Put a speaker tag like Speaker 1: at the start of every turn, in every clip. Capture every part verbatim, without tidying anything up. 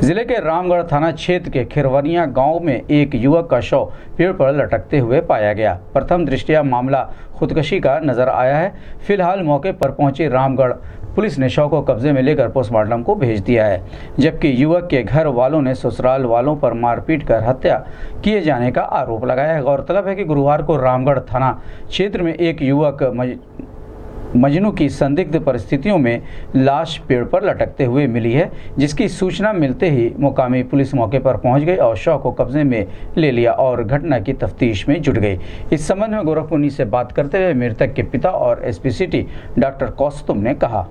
Speaker 1: जिले के रामगढ़ थाना क्षेत्र के खिरवनिया गांव में एक युवक का शव पेड़ पर लटकते हुए पाया गया। प्रथम दृष्टया मामला खुदकुशी का नजर आया है। फिलहाल मौके पर पहुंची रामगढ़ पुलिस ने शव को कब्जे में लेकर पोस्टमार्टम को भेज दिया है, जबकि युवक के घर वालों ने ससुराल वालों पर मारपीट कर हत्या किए जाने का आरोप लगाया है। गौरतलब है कि गुरुवार को रामगढ़ थाना क्षेत्र में एक युवक मज... मजनू की संदिग्ध परिस्थितियों में लाश पेड़ पर लटकते हुए मिली है, जिसकी सूचना मिलते ही मुकामी पुलिस मौके पर पहुंच गई और शव को कब्जे में ले लिया और घटना की तफ्तीश में जुट गई। इस संबंध में गोरखपुर से बात करते हुए मृतक के पिता और एसपी सिटी डॉक्टर कौस्तुम ने कहा।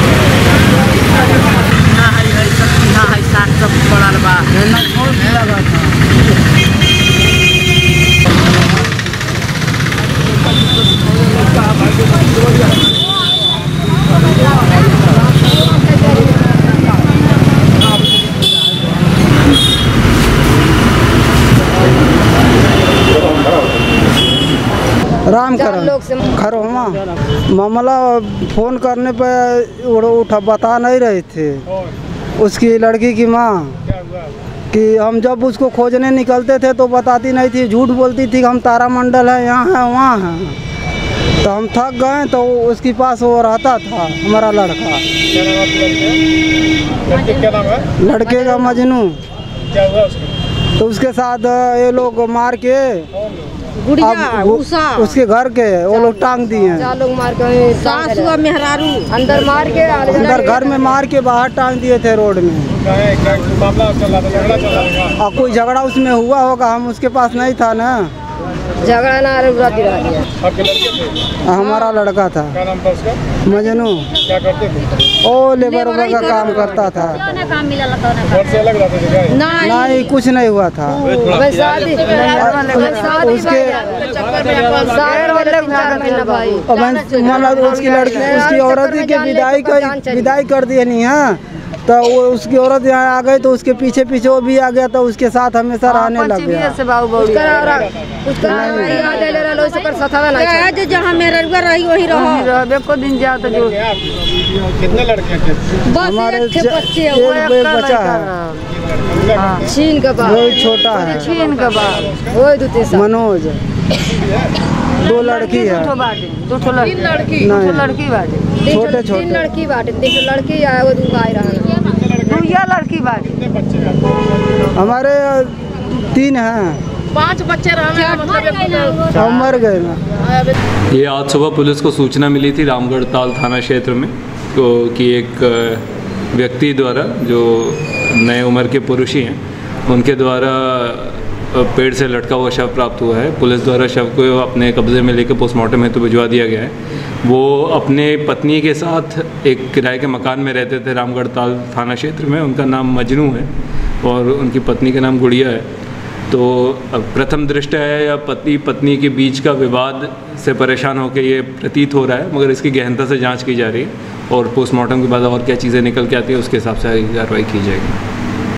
Speaker 2: राम करण खरोमा मामला फ़ोन करने पे उठा बता नहीं रहे थे। उसकी लड़की की माँ कि हम जब उसको खोजने निकलते थे तो बताती नहीं थी, झूठ बोलती थी कि हम तारामंडल है, यहाँ है वहाँ है। तो हम थक गए तो उसके पास वो रहता था हमारा लड़का।
Speaker 3: क्या नाम है?
Speaker 2: लड़के का मजनू।
Speaker 3: क्या हुआ उसके?
Speaker 2: तो उसके साथ ये लोग मार के
Speaker 4: गुड़िया उषा
Speaker 2: उसके घर के वो लोग टांग दिए हैं।
Speaker 4: चार लोग मार के सास हुआ मेहरारू अंदर मार के
Speaker 2: अंदर घर में मार के बाहर टांग दिए थे रोड में।
Speaker 3: मामला चल रहा था, झगड़ा चल रहा था।
Speaker 2: और कोई झगड़ा उसमें हुआ होगा, हम उसके पास नहीं था ना।
Speaker 4: झगड़ा ना दिला दिया।
Speaker 3: आपके लड़के थे?
Speaker 2: हमारा लड़का था।
Speaker 3: क्या नाम था उसका?
Speaker 2: मजनू।
Speaker 3: क्या करते थे?
Speaker 2: ओ लेबर वर्क का काम करता था।
Speaker 3: घर से अलग रहते थे क्या?
Speaker 2: नहीं, कुछ नहीं हुआ था।
Speaker 4: शादी
Speaker 2: उसके मतलब उसकी लड़की उसकी औरत की विदाई कर विदाई कर दिए नहीं है, तो वो उसकी औरत यहाँ आ गई तो उसके पीछे पीछे वो भी आ गया, तो उसके साथ हमेशा रहने लग गया।
Speaker 4: जहाँ मेरा रही वही रहो। को दिन जाता जो
Speaker 3: कितने लड़के थे?
Speaker 2: हमारे
Speaker 4: बच्चे
Speaker 2: बच्चा है,
Speaker 4: छीन का बाप,
Speaker 2: छोटा है,
Speaker 4: छीन का बाप, वो दूसरे
Speaker 2: मनोज। दो लड़की है,
Speaker 4: दो लड़की,
Speaker 2: नहीं
Speaker 4: लड़की बाटे,
Speaker 2: छोटे छोटे
Speaker 4: तीन लड़की बाटे, तीन लड़की आए वो दो गाय रहा दुनिया लड़की बाटे।
Speaker 3: कितने बच्चे हैं?
Speaker 2: हमारे तीन हैं,
Speaker 4: पांच बच्चे रहने मतलब
Speaker 2: मर गए ना।
Speaker 5: ये आज सुबह पुलिस को सूचना मिली थी रामगढ़ ताल थाना क्षेत्र में तो कि एक व्यक्ति द्वारा जो नए उम्र के पुरुष ही हैं उनके द्वारा पेड़ से लटका हुआ शव प्राप्त हुआ है। पुलिस द्वारा शव को अपने कब्जे में लेकर पोस्टमार्टम हेतु भिजवा दिया गया है। वो अपने पत्नी के साथ एक किराए के मकान में रहते थे रामगढ़ ताल थाना क्षेत्र में। उनका नाम मजनू है और उनकी पत्नी का नाम गुड़िया है। तो प्रथम दृष्टया है या पति पत्नी के बीच का विवाद से परेशान होकर ये प्रतीत हो रहा है, मगर इसकी गहनता से जांच की जा रही है और पोस्टमार्टम के बाद और क्या चीज़ें निकल के आती है उसके हिसाब से कार्रवाई की जाएगी।